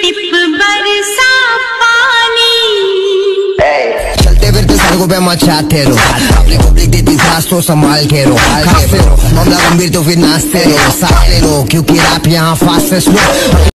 Tip बरसा पानी। चलते फिरते सड़कों पे मचाते रहो, अपने पब्लिक देती सांस तो संभाल के रो, मामला गंभीर तो फिर नाचते रहो, साथ ले लो क्योंकि रैप यहाँ फास्ट है स्लो।